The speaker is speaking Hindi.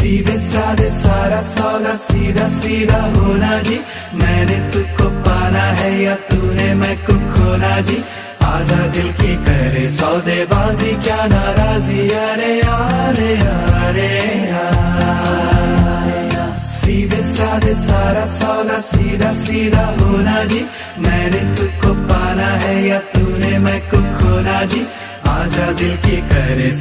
सीधे साधे सारा सौदा सीधा सीधा होना जी, मैंने तुझको पाना है या तूने मैं को खोना जी। आजा दिल की करे सौदेबाजी क्या नाराजी, अरे अरे अरे सीधे साधे सारा सौदा सीधा सीधा होना जी, मैंने तुझको पाना है या तूने मैं को खोना जी। आजा दिल की करे